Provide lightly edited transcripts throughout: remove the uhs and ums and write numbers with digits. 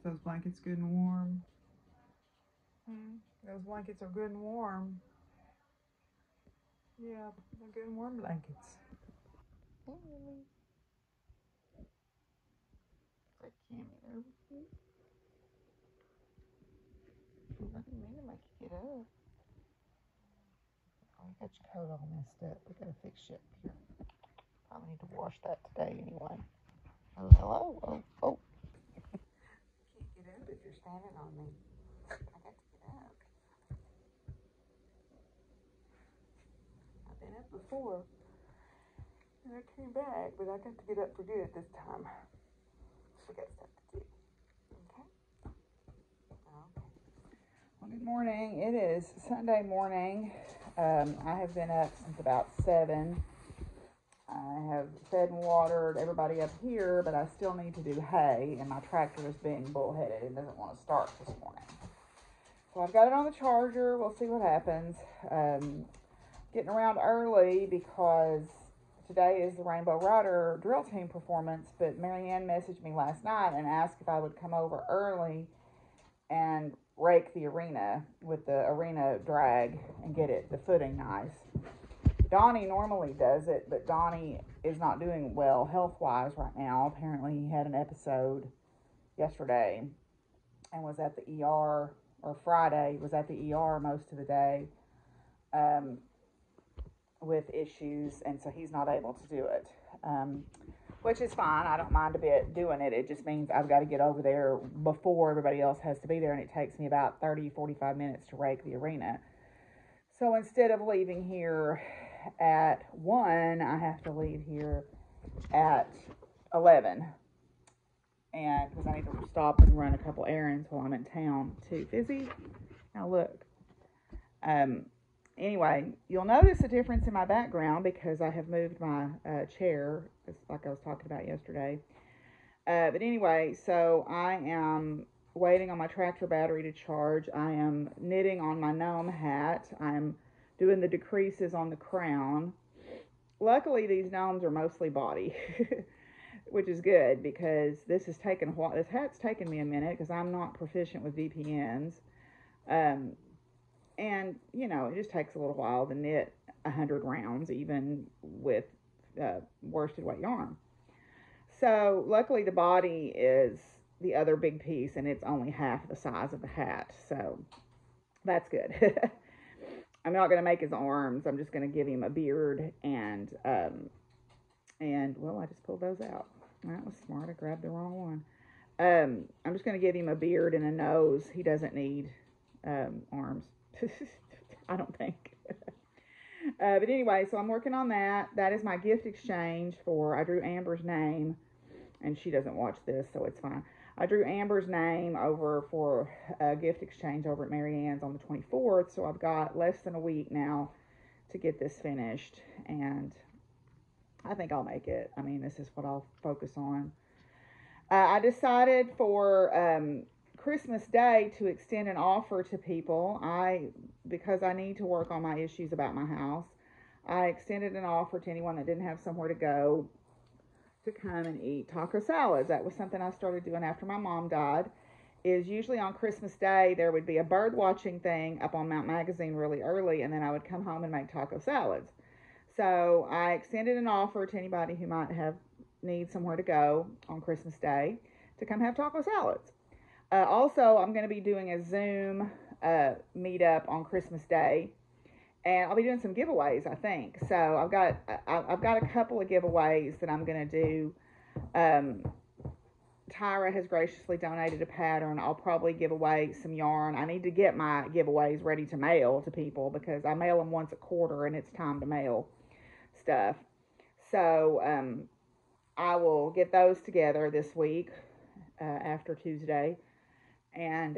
those blankets good and warm? Those blankets are good and warm. Yeah, they're good and warm blankets. Hey, Lily. Like Cammy over here. I didn't mean to make you get up. Oh, you got your coat all messed up. We gotta fix you up here. Probably need to wash that today anyway. Oh, hello. Oh, oh. Can't get up if you're standing on me. I got to get up. I've been up before. And I came back, but I got to get up for good this time. So we got stuff to do. Okay? Okay. Well, good morning. It is Sunday morning. I have been up since about 7. I have fed and watered everybody up here, but I still need to do hay, and my tractor is being bullheaded. It doesn't want to start this morning. So I've got it on the charger. We'll see what happens. Getting around early because today is the Rainbow Rider drill team performance, but Marianne messaged me last night and asked if I would come over early and rake the arena with the arena drag and get the footing nice. Donnie normally does it, but Donnie is not doing well health-wise right now. Apparently he had an episode yesterday and was at the ER, or Friday, was at the ER most of the day with issues, and so he's not able to do it, which is fine. I don't mind a bit doing it. It just means I've got to get over there before everybody else has to be there, and it takes me about 30-45 minutes to rake the arena. So instead of leaving here at 1, I have to leave here at 11, and because I need to stop and run a couple errands while I'm in town too. Fizzy, now look. Anyway, you'll notice a difference in my background because I have moved my chair, like I was talking about yesterday. But anyway, so I am waiting on my tractor battery to charge. I am knitting on my gnome hat. I'm doing the decreases on the crown. Luckily, these gnomes are mostly body, which is good because this hat's taken me a minute because I'm not proficient with VPNs. And, you know, it just takes a little while to knit 100 rounds, even with worsted weight yarn. So, luckily, the body is the other big piece, and it's only half the size of the hat. So, that's good. I'm not going to make his arms. I'm just going to give him a beard and, well, I just pulled those out. That was smart. I grabbed the wrong one. I'm just going to give him a beard and a nose. He doesn't need arms. I don't think. But anyway, so I'm working on that. That is my gift exchange I drew Amber's name, and she doesn't watch this, so it's fine. I drew Amber's name over for a gift exchange over at Marianne's on the 24th, so I've got less than a week now to get this finished, and I think I'll make it. I mean, this is what I'll focus on. I decided for Christmas Day to extend an offer to people. Because I need to work on my issues about my house, I extended an offer to anyone that didn't have somewhere to go to come and eat taco salads. That was something I started doing after my mom died. Is usually on Christmas Day there would be a bird watching thing up on Mount Magazine really early, and then I would come home and make taco salads. So I extended an offer to anybody who might need somewhere to go on Christmas Day to come have taco salads. Also, I'm going to be doing a Zoom meetup on Christmas Day, and I'll be doing some giveaways, I think. So I've got a couple of giveaways that I'm going to do. Tyra has graciously donated a pattern. I'll probably give away some yarn. I need to get my giveaways ready to mail to people because I mail them once a quarter, and it's time to mail stuff. So I will get those together this week after Tuesday. And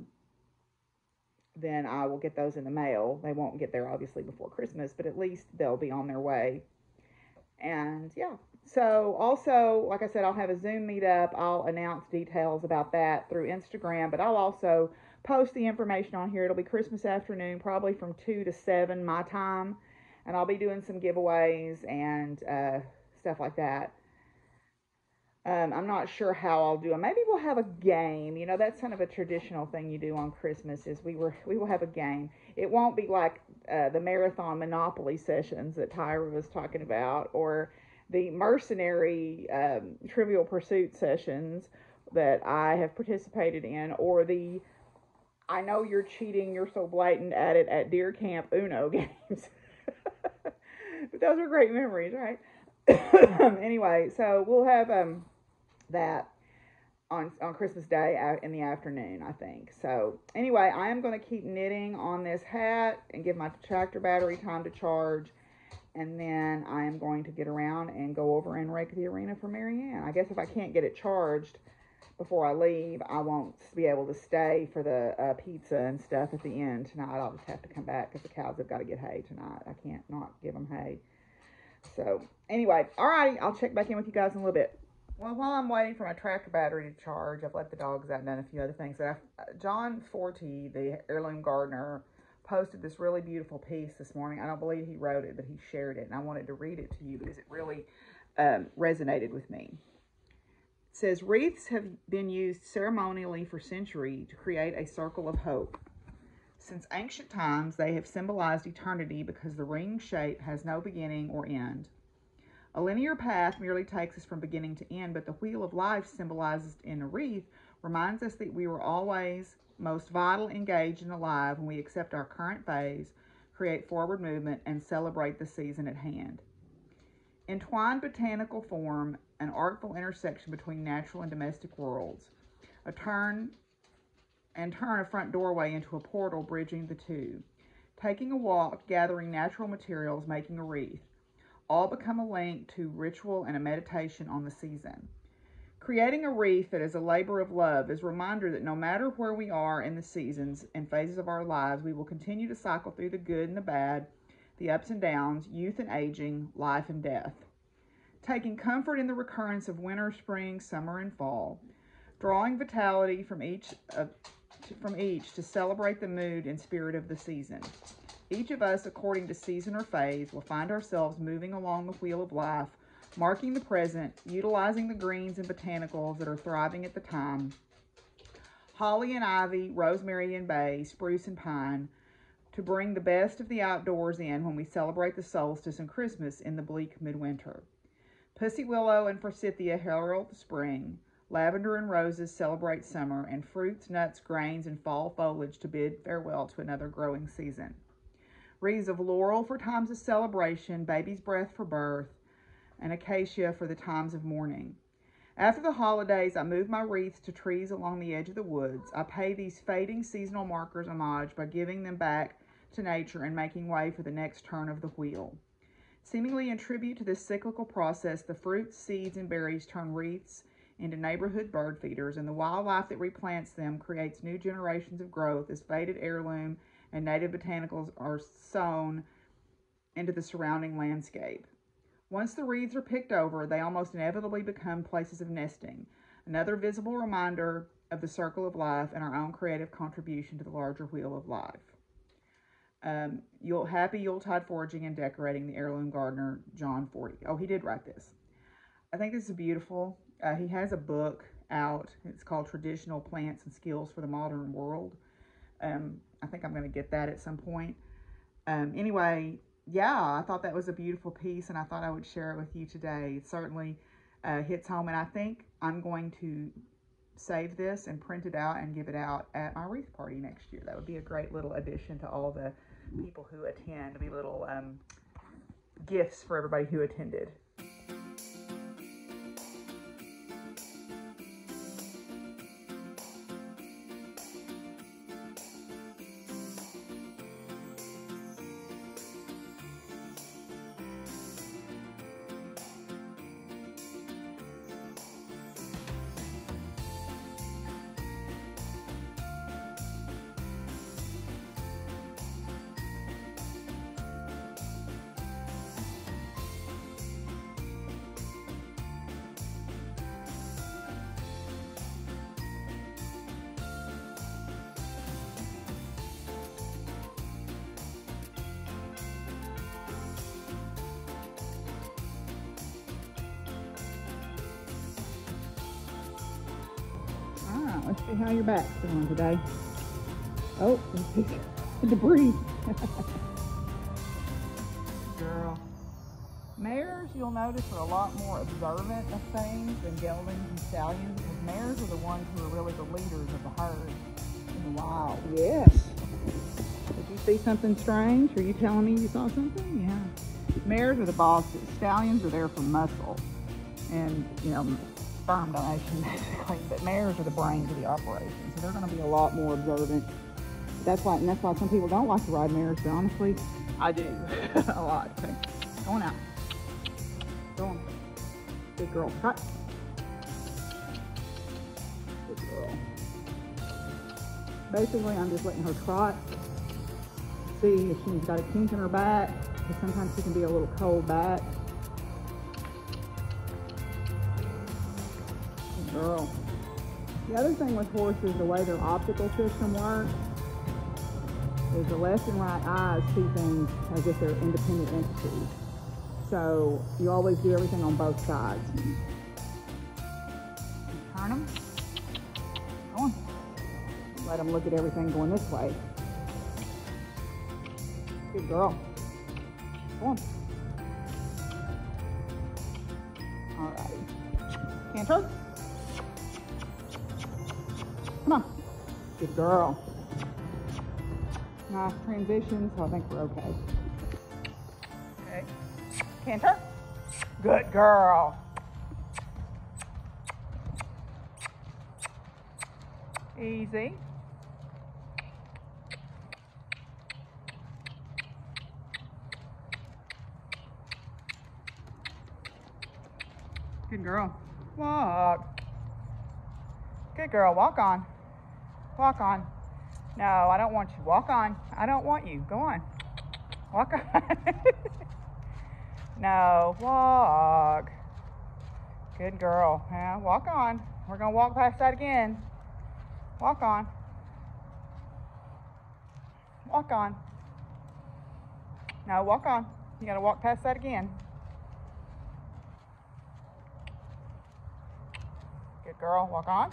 then I will get those in the mail. They won't get there, obviously, before Christmas, but at least they'll be on their way. And, yeah. So, also, like I said, I'll have a Zoom meetup. I'll announce details about that through Instagram, but I'll also post the information on here. It'll be Christmas afternoon, probably from 2 to 7 my time, and I'll be doing some giveaways and stuff like that. I'm not sure how I'll do it. Maybe we'll have a game. You know, that's kind of a traditional thing you do on Christmas is we will have a game. It won't be like the marathon Monopoly sessions that Tyra was talking about, or the mercenary Trivial Pursuit sessions that I have participated in, or the I know you're cheating, you're so blatant at it at deer camp Uno games. But those are great memories, right? Anyway, so we'll have that on Christmas Day in the afternoon, I think. So anyway, I am going to keep knitting on this hat and give my tractor battery time to charge, and then I am going to get around and go over and rake the arena for Marianne. I guess if I can't get it charged before I leave, I won't be able to stay for the pizza and stuff at the end tonight. I'll just have to come back because the cows have got to get hay tonight. I can't not give them hay. So anyway, all right, I'll check back in with you guys in a little bit. Well, while I'm waiting for my tractor battery to charge, I've let the dogs out and done a few other things. John Forte, the heirloom gardener, posted this really beautiful piece this morning. I don't believe he wrote it, but he shared it, and I wanted to read it to you because it really resonated with me. It says, wreaths have been used ceremonially for centuries to create a circle of hope. Since ancient times, they have symbolized eternity because the ring shape has no beginning or end. A linear path merely takes us from beginning to end, but the wheel of life symbolized in a wreath reminds us that we were always most vital, engaged, and alive when we accept our current phase, create forward movement, and celebrate the season at hand. Entwined botanical form, an artful intersection between natural and domestic worlds, turn a front doorway into a portal bridging the two. Taking a walk, gathering natural materials, making a wreath, all become a link to ritual and a meditation on the season. Creating a wreath that is a labor of love is a reminder that no matter where we are in the seasons and phases of our lives, we will continue to cycle through the good and the bad, the ups and downs, youth and aging, life and death. Taking comfort in the recurrence of winter, spring, summer, and fall, drawing vitality from each to celebrate the mood and spirit of the season. Each of us, according to season or phase, will find ourselves moving along the wheel of life, marking the present, utilizing the greens and botanicals that are thriving at the time. Holly and ivy, rosemary and bay, spruce and pine, to bring the best of the outdoors in when we celebrate the solstice and Christmas in the bleak midwinter. Pussy willow and forsythia herald the spring. Lavender and roses celebrate summer, and fruits, nuts, grains, and fall foliage to bid farewell to another growing season. Wreaths of laurel for times of celebration, baby's breath for birth, and acacia for the times of mourning. After the holidays, I move my wreaths to trees along the edge of the woods. I pay these fading seasonal markers homage by giving them back to nature and making way for the next turn of the wheel. Seemingly in tribute to this cyclical process, the fruits, seeds, and berries turn wreaths into neighborhood bird feeders, and the wildlife that replants them creates new generations of growth as faded heirloom and native botanicals are sown into the surrounding landscape. Once the wreaths are picked over, they almost inevitably become places of nesting, another visible reminder of the circle of life and our own creative contribution to the larger wheel of life. Happy Yuletide foraging and decorating, the heirloom gardener, John Forte. Oh, he did write this. I think this is beautiful. He has a book out. It's called Traditional Plants and Skills for the Modern World. I think I'm going to get that at some point. Anyway, yeah, I thought that was a beautiful piece, and I thought I would share it with you today. It certainly hits home, and I think I'm going to save this and print it out and give it out at my wreath party next year. That would be a great little addition to all the people who attend. It'd be little gifts for everybody who attended. let's see how your back's doing today. Oh, debris. Girl. Mares, you'll notice, are a lot more observant of things than geldings and stallions, because mares are the ones who are really the leaders of the herd in the wild. Yes. Did you see something strange? Are you telling me you saw something? Yeah. Mares are the bosses. Stallions are there for muscle and, you know, sperm donation, basically. But mares are the brains of the operation, so they're going to be a lot more observant. That's why some people don't like to ride mares, but honestly, I do a lot. Okay, going out. Go on. Good girl. Cut. Good girl. Basically, I'm just letting her trot. See if she's got a kink in her back, because sometimes she can be a little cold back. Good girl. The other thing with horses, the way their optical system works, is the left and right eyes see things as if they're independent entities. So you always do everything on both sides. Turn them. Go on. Let them look at everything going this way. Good girl. Go on. Alrighty. Canter. Come on. Good girl. Nice transition, so I think we're okay. Okay. Canter. Good girl. Easy. Good girl. Walk. Good girl. Walk on. Walk on. No, I don't want you. Walk on. I don't want you. Go on. Walk on. No, walk. Good girl. Yeah, walk on. We're going to walk past that again. Walk on. Walk on. No, walk on. You got to walk past that again. Good girl. Walk on.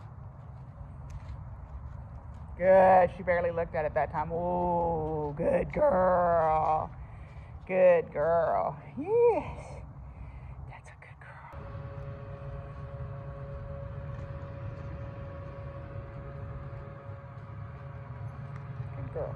Good. She barely looked at it that time. Ooh, good girl. Good girl. Yes. That's a good girl. Good girl.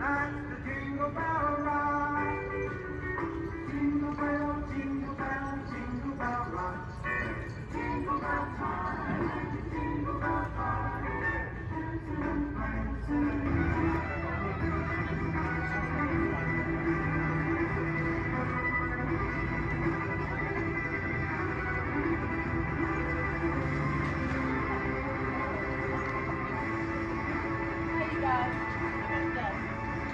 That's the jingle bell ride. Jingle bell, jingle bell, jingle bell rock. Jingle bell time, jingle bell time. Hey, you guys. I'm done.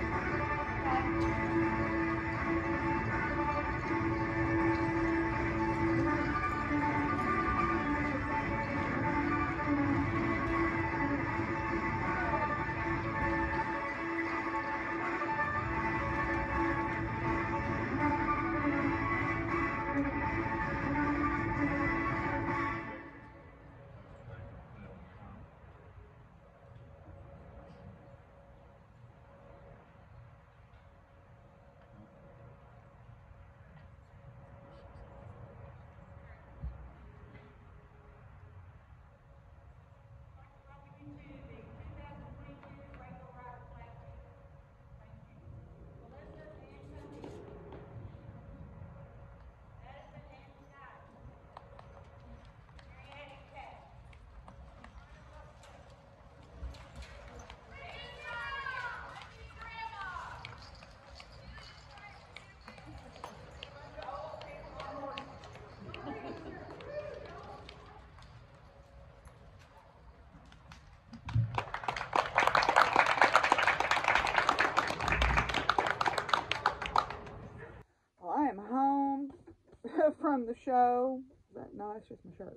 Well, I am home from the show. No, that's just my shirt.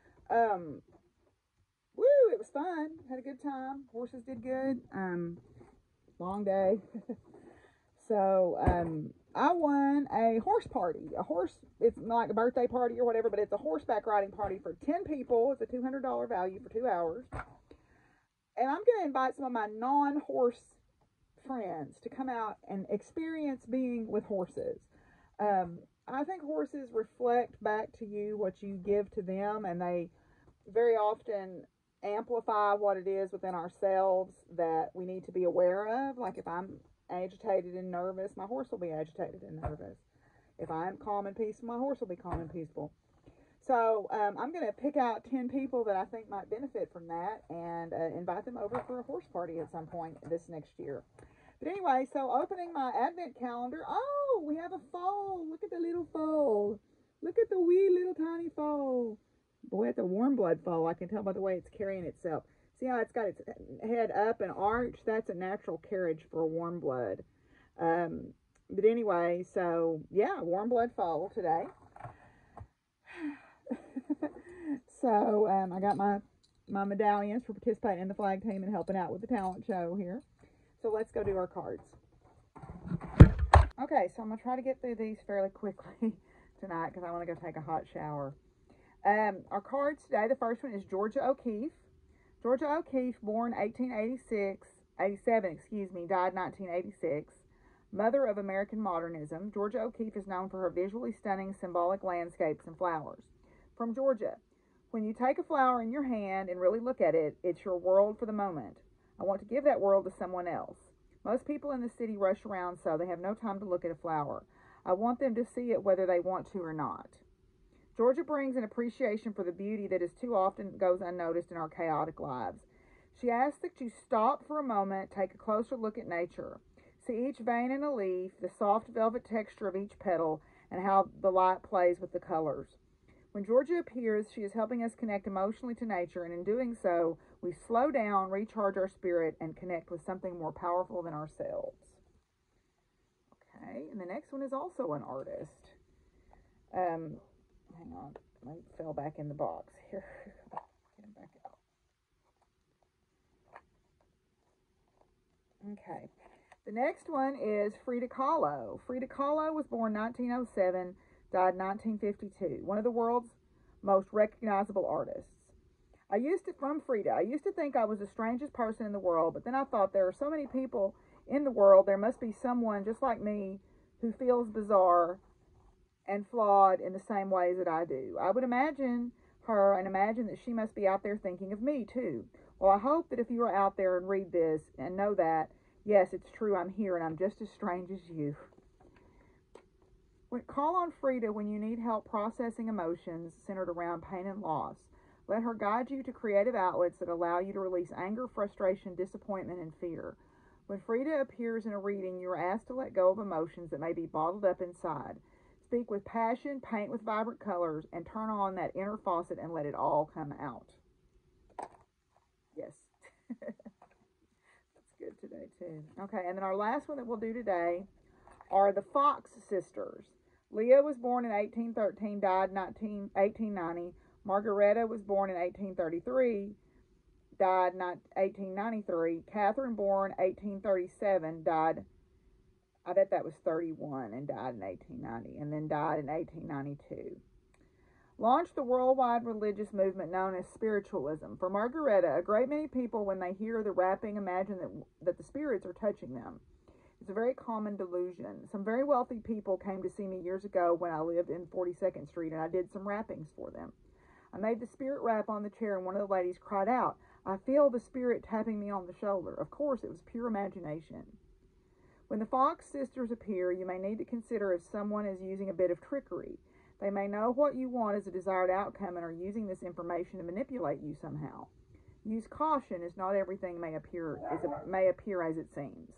Woo! It was fun. Had a good time. Horses did good. Long day. So, I won a horse party. A horse, it's not like a birthday party or whatever, but it's a horseback riding party for 10 people. It's a $200 value for 2 hours. And I'm going to invite some of my non-horse friends to come out and experience being with horses. I think horses reflect back to you what you give to them, and they very often amplify what it is within ourselves that we need to be aware of. Like if I'm agitated and nervous, my horse will be agitated and nervous. If I'm calm and peaceful, my horse will be calm and peaceful. So I'm going to pick out 10 people that I think might benefit from that and invite them over for a horse party at some point this next year. But anyway, so opening my advent calendar. Oh, we have a foal. Look at the little foal. Look at the wee little tiny foal. Boy, it's a warm blood foal. I can tell by the way it's carrying itself. See how it's got its head up and arched? That's a natural carriage for a warm blood. But anyway, so yeah, warm blood foal today. So I got my medallions for participating in the flag team and helping out with the talent show here. So let's go do our cards. Okay, so I'm going to try to get through these fairly quickly tonight because I want to go take a hot shower. Our cards today, the first one is Georgia O'Keeffe. Georgia O'Keeffe, born 1887, died 1986. Mother of American modernism, Georgia O'Keeffe is known for her visually stunning symbolic landscapes and flowers. From Georgia, when you take a flower in your hand and really look at it, it's your world for the moment. I want to give that world to someone else. Most people in the city rush around so they have no time to look at a flower. I want them to see it whether they want to or not. Georgia brings an appreciation for the beauty that is too often goes unnoticed in our chaotic lives. She asks that you stop for a moment, take a closer look at nature. See each vein in a leaf, the soft velvet texture of each petal, and how the light plays with the colors. When Georgia appears, she is helping us connect emotionally to nature, and in doing so, we slow down, recharge our spirit, and connect with something more powerful than ourselves. Okay, and the next one is also an artist. Hang on, I fell back in the box here. Get him back out. Okay, the next one is Frida Kahlo. Frida Kahlo was born 1907, died 1952. One of the world's most recognizable artists. From Frida, I used to think I was the strangest person in the world, but then I thought there are so many people in the world, there must be someone just like me who feels bizarre and flawed in the same ways that I do. I would imagine her and imagine that she must be out there thinking of me too. Well, I hope that if you are out there and read this and know that, Yes, it's true. I'm here, and I'm just as strange as you. Call on Frida when you need help processing emotions centered around pain and loss. Let her guide you to creative outlets that allow you to release anger, frustration, disappointment, and fear. When Frida appears in a reading, you are asked to let go of emotions that may be bottled up inside. Speak with passion, paint with vibrant colors, and turn on that inner faucet and let it all come out. Yes. That's good today, too. Okay, and then our last one that we'll do today are the Fox sisters. Leah was born in 1813, died in 1890. Margareta was born in 1833, died in 1893. Catherine, born 1837, died, I bet that was 31, and died in 1890, and then died in 1892. Launched the worldwide religious movement known as spiritualism. For Margareta, a great many people, when they hear the rapping, imagine that the spirits are touching them. It's a very common delusion. Some very wealthy people came to see me years ago when I lived in 42nd Street, and I did some rappings for them. I made the spirit rap on the chair, and one of the ladies cried out, "I feel the spirit tapping me on the shoulder." Of course, it was pure imagination. When the Fox sisters appear, you may need to consider if someone is using a bit of trickery. They may know what you want as a desired outcome and are using this information to manipulate you somehow. Use caution, as not everything may appear as it seems.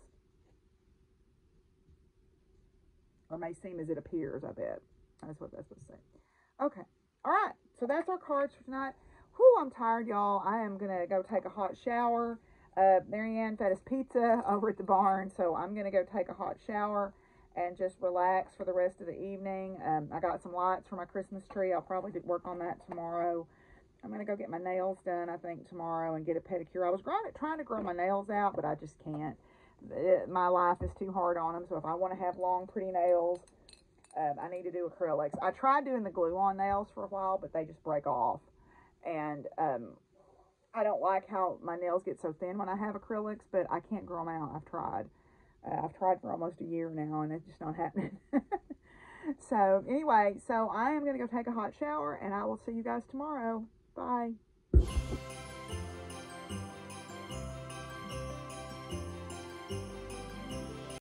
Or may seem as it appears, I bet. That's what that's supposed to say. Okay. All right. So that's our cards for tonight. Whew, I'm tired, y'all. I am going to go take a hot shower. Marianne fed us pizza over at the barn, so I'm going to go take a hot shower and just relax for the rest of the evening. I got some lights for my Christmas tree. I'll probably work on that tomorrow. I'm going to go get my nails done, I think, tomorrow and get a pedicure. I was trying to grow my nails out, but I just can't. My life is too hard on them, so if I want to have long, pretty nails, I need to do acrylics. I tried doing the glue-on nails for a while, but they just break off. And I don't like how my nails get so thin when I have acrylics, but I can't grow them out. I've tried. I've tried for almost a year now, and it's just not happening. So, anyway, I am going to go take a hot shower, and I will see you guys tomorrow. Bye.